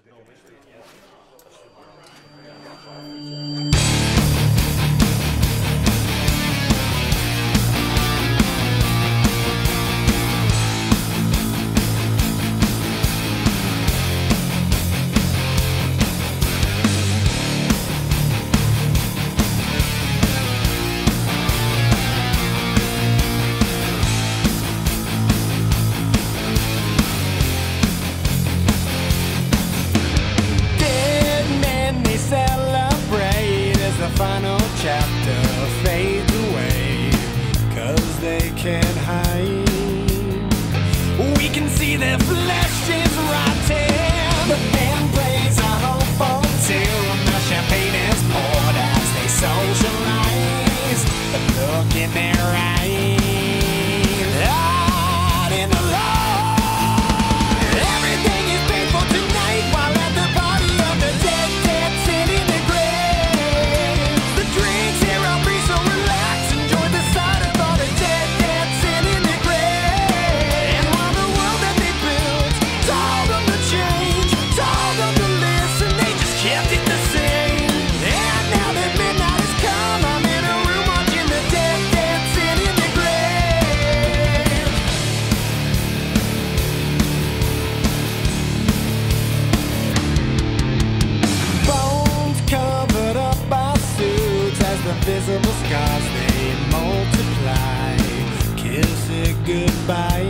Final chapter fades away, 'cause they can't hide. We can see their flesh is rotting. The band plays a hopeful tune. The champagne is poured as they socialize. The look in their eyes, out in the Lord. Everything is painful tonight while at the party of the dead, dead sit in the grave. Drinks here I'll be so relaxed. Enjoy the sight of all the dead dancing in the grave. And while the world that they built told them to change, told them to listen, they just kept it the same. And now that midnight has come, I'm in a room watching the dead dancing in the grave. Bones covered up by suits as the visible scars they multiply. Kiss it goodbye.